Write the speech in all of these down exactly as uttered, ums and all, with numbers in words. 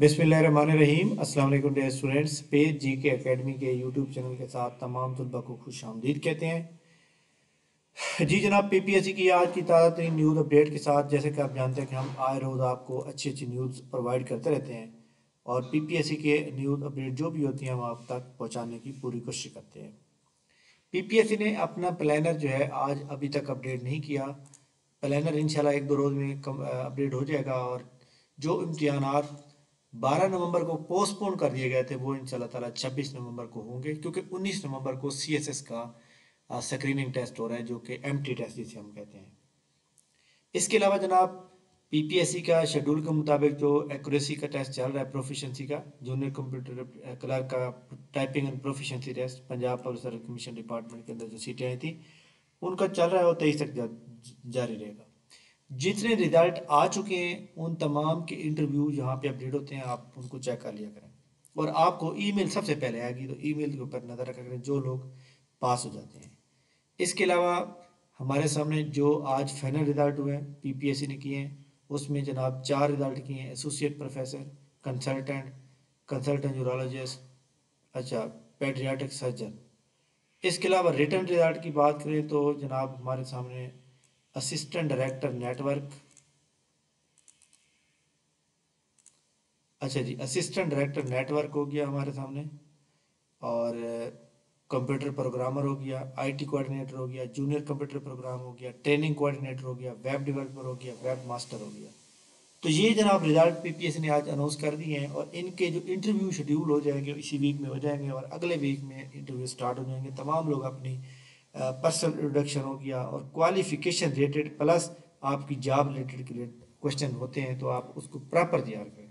बिस्मिल्लाहिर्रहमानिर्रहीम। अस्सलाम वालेकुम डियर स्टूडेंट्स। पेज जी के एकेडमी के यूट्यूब चैनल के साथ तमाम तलबा को खुश आमदीद कहते हैं। जी जनाब, पीपीएससी की आज की ताज़ा तरीन न्यूज़ अपडेट के साथ, जैसे कि आप जानते हैं कि हम आए रोज़ आपको अच्छी अच्छी न्यूज़ प्रोवाइड करते रहते हैं और पीपीएससी के न्यूज़ अपडेट जो भी होती हैं हम आप तक पहुंचाने की पूरी कोशिश करते हैं। पीपीएससी ने अपना प्लानर जो है आज अभी तक अपडेट नहीं किया। प्लानर इंशाल्लाह एक दो रोज़ में कम अपडेट हो जाएगा और जो इम्तिहानात बारह नवंबर को पोस्टपोन कर दिए गए थे वो इंशाल्लाह ताला छब्बीस नवंबर को होंगे, क्योंकि उन्नीस नवंबर को सीएसएस का स्क्रीनिंग टेस्ट हो रहा है, जो कि एमटी टेस्ट जिसे हम कहते हैं। इसके अलावा जनाब, पीपीएससी का शेड्यूल के मुताबिक जो एक्यूरेसी का टेस्ट चल रहा है, प्रोफिशेंसी का, जूनियर कंप्यूटर क्लर्क का typing and proficiency test Punjab public service commission department के अंदर जो सीटें आई थी उनका चल रहा है और तेईस तक जा, जारी रहेगा। जितने रिजल्ट आ चुके हैं उन तमाम के इंटरव्यू यहाँ पे अपडेट होते हैं, आप उनको चेक कर लिया करें और आपको ईमेल सबसे पहले आएगी, तो ईमेल के ऊपर नज़र रखा करें जो लोग पास हो जाते हैं। इसके अलावा हमारे सामने जो आज फाइनल रिजल्ट हुए हैं पीपीएससी ने किए हैं, उसमें जनाब चार रिजल्ट किए हैं: associate professor, consultant, consultant urologist, अच्छा, पेडियाट्रिक सर्जन। इसके अलावा रिटर्न रिजल्ट की बात करें तो जनाब हमारे सामने असिस्टेंट डायरेक्टर नेटवर्क, अच्छा जी, असिस्टेंट डायरेक्टर नेटवर्क हो गया हमारे सामने, और कंप्यूटर प्रोग्रामर हो गया, आईटी कोऑर्डिनेटर हो गया, जूनियर कंप्यूटर प्रोग्राम हो गया, ट्रेनिंग कोऑर्डिनेटर हो गया, वेब डेवलपर हो गया, वेब मास्टर हो गया। तो ये जनाब रिजल्ट पीपीएससी ने आज अनाउंस कर दिए हैं और इनके जो इंटरव्यू शेड्यूल हो जाएंगे इसी वीक में हो जाएंगे और अगले वीक में इंटरव्यू स्टार्ट हो जाएंगे। तमाम लोग अपनी पर्सनल इंट्रोडक्शन हो गया और क्वालिफिकेशन रिलेटेड प्लस आपकी जॉब रिलेटेड के लिए क्वेश्चन होते हैं, तो आप उसको प्रॉपर तैयार करें।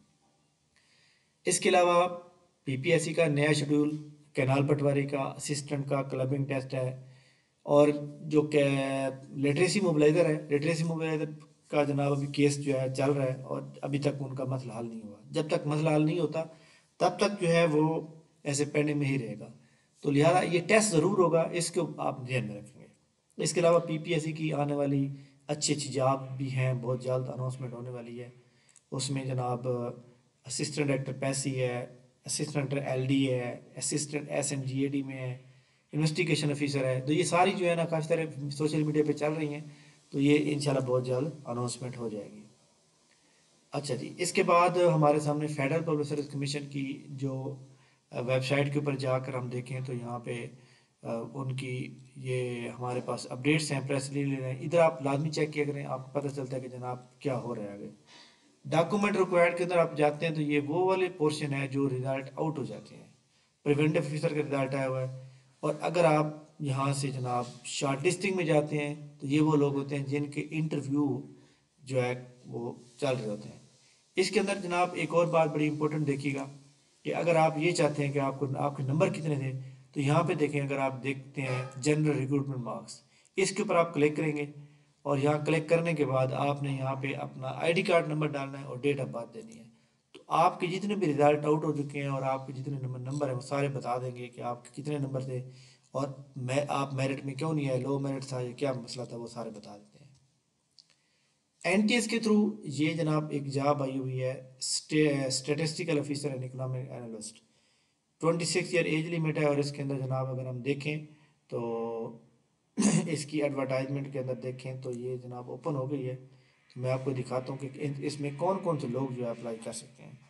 इसके अलावा पीपीएससी का नया शेड्यूल कैनाल पटवारी का, असिस्टेंट का क्लबिंग टेस्ट है और जो लिटरेसी मोबिलाइजर है, लिटरेसी मोबिलाइजर का जनाब अभी केस जो है चल रहा है और अभी तक उनका मसला हल नहीं हुआ। जब तक मसला हल नहीं होता तब तक जो है वो ऐसे पेंडिंग में ही रहेगा, तो लिहाजा ये टेस्ट ज़रूर होगा, इसको आप ध्यान में रखेंगे। इसके अलावा पीपीएससी की आने वाली अच्छी अच्छी जॉब भी हैं, बहुत जल्द अनाउंसमेंट होने वाली है। उसमें जनाब असिस्टेंट डायरेक्टर पैसी है, असिस्टेंट एलडी है, असिस्टेंट एसएमजीएडी में है, इन्वेस्टिगेशन ऑफिसर है। तो ये सारी जो है ना काफ़ी सारे सोशल मीडिया पे चल रही हैं, तो ये इंशाल्लाह बहुत जल्द अनाउंसमेंट हो जाएगी। अच्छा जी, इसके बाद हमारे सामने फेडरल पब्लिक सर्विस कमीशन की जो वेबसाइट के ऊपर जाकर हम देखें तो यहाँ पे अ, उनकी ये हमारे पास अपडेट्स हैं, प्रेस रिलीज हैं। इधर आप लाजमी चेक किया करें, आपको पता चलता है कि जनाब क्या हो रहा है आगे। डॉक्यूमेंट रिक्वायर्ड के अंदर आप जाते हैं तो ये वो वाले पोर्शन है जो रिजल्ट आउट हो जाते हैं। प्रिवेंटिव ऑफिसर का रिजल्ट आया हुआ है और अगर आप यहाँ से जनाब शॉर्ट लिस्टिंग में जाते हैं तो ये वो लोग होते हैं जिनके इंटरव्यू जो है वो चल रहे होते हैं। इसके अंदर जनाब एक और बात बड़ी इंपॉर्टेंट देखिएगा कि अगर आप ये चाहते हैं कि आपको आपके नंबर कितने थे, तो यहाँ पे देखें, अगर आप देखते हैं जनरल रिक्रूटमेंट मार्क्स, इसके ऊपर आप क्लिक करेंगे और यहाँ क्लिक करने के बाद आपने यहाँ पे अपना आईडी कार्ड नंबर डालना है और डेट ऑफ बर्थ देनी है। तो आपके जितने भी रिजल्ट आउट हो चुके हैं और आपके जितने नंबर नंबर हैं वो सारे बता देंगे कि आपके कितने नंबर थे और मैं आप मेरिट में क्यों नहीं आए, लो मेरिट था या क्या मसला था, वो सारे बता देते हैं। एनटीएस के थ्रू ये जनाब एक जॉब आई हुई है, statistical officer and economic analyst. Twenty six year age limit है और इसके अंदर जनाब अगर हम देखें तो इसकी एडवर्टाइजमेंट के अंदर देखें तो ये जनाब ओपन हो गई है। तो मैं आपको दिखाता हूँ कि इसमें कौन कौन से लोग जो है अप्लाई कर सकते हैं।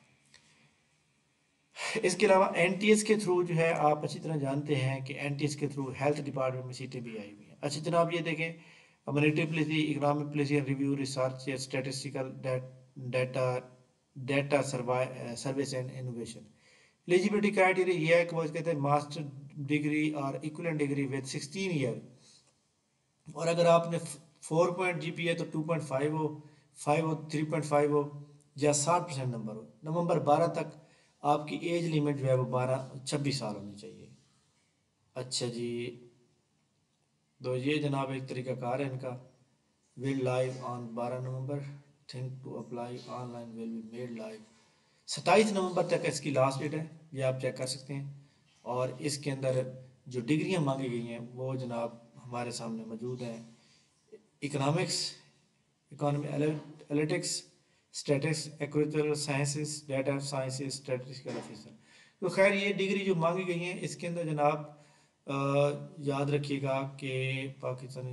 इसके अलावा एनटीएस के थ्रू जो है आप अच्छी तरह जानते हैं कि एनटीएस के थ्रू हेल्थ डिपार्टमेंट में सीटें भी आई हुई हैं। अच्छा जनाब, ये देखें, community policy, economic policy, review, research, statistical data, data service and innovation. Eligibility criteria ये है कि वो कहते हैं मास्टर डिग्री और equivalent degree with sixteen year, और अगर आपने फोर पॉइंट जी पी है तो टू पॉइंट फाइव हो, फाइव हो, थ्री पॉइंट फाइव हो या साठ परसेंट नंबर हो। नवंबर बारह तक आपकी एज लिमिट जो है वो बारह छब्बीस साल होनी चाहिए। अच्छा जी, तो ये जनाब एक तरीकाकार है इनका। विल लाइव ऑन बारह नवंबर, link to apply online will be made live. सत्ताईस नवंबर तक इसकी लास्ट डेट है, ये आप चेक कर सकते हैं। और इसके अंदर जो डिग्रियां मांगी गई हैं वो जनाब हमारे सामने मौजूद हैं। Economics, economy analytics, statics agricultural sciences data sciences statistical officer. तो खैर ये डिग्री जो मांगी गई हैं इसके अंदर जनाब अ, याद रखिएगा कि पाकिस्तानी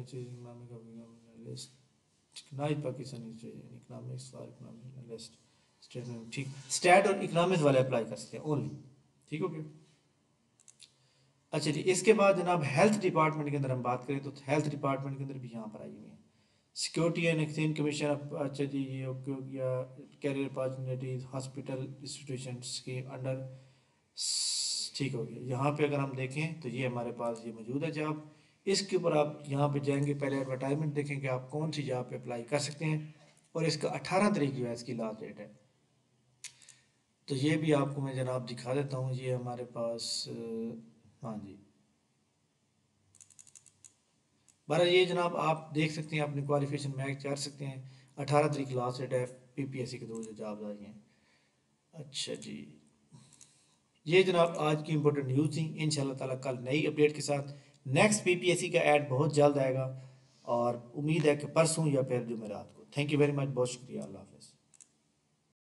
ना ही पाकिस्तानी इकोनॉमिक्स और इकोनॉमिक एनालिस्ट स्टेट ठीक स्टैट और इकोनॉमिक्स वाले अप्लाई कर सकते हैं ओनली। ठीक हो गया। अच्छा जी, इसके बाद जनाब हेल्थ डिपार्टमेंट के अंदर हम बात करें तो हेल्थ डिपार्टमेंट के अंदर भी यहाँ पर आई हुई है सिक्योरिटी एंड एक्सचेंज कमीशन। अच्छा जी, ये ओके हो गया। कैरियर अपॉर्चुनिटीज हॉस्पिटल इंस्टीट्यूशंस के अंडर, ठीक हो गया। यहाँ पे अगर हम देखें तो ये हमारे पास ये मौजूद है जॉब। इसके ऊपर आप यहाँ पे जाएंगे, पहले एडवर्टाइजमेंट देखें कि आप कौन सी जॉब पे अप्लाई कर सकते हैं, और इसका अठारह तारीख जो है इसकी लास्ट डेट है। तो ये भी आपको मैं जनाब दिखा देता हूँ। ये हमारे पास हाँ जी, बहरहाल ये जनाब आप देख सकते हैं, अपनी क्वालिफिकेशन मैच कर सकते हैं। अठारह तारीख लास्ट डेट है पीपीएससी के थ्रू जो जॉब आई हैं। अच्छा जी, ये जनाब आज की इंपॉर्टेंट न्यूज़ थी। इंशाल्लाह ताला कल नई अपडेट के साथ नेक्स्ट पीपीएससी का ऐड बहुत जल्द आएगा, और उम्मीद है कि परसों या फिर जुमेरात को। थैंक यू वेरी मच, बहुत शुक्रिया, अल्लाह हाफ़िज़।